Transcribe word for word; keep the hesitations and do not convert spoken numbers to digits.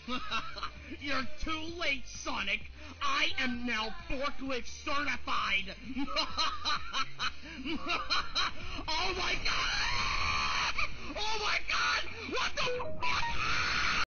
You're too late, Sonic. I am now forklift certified.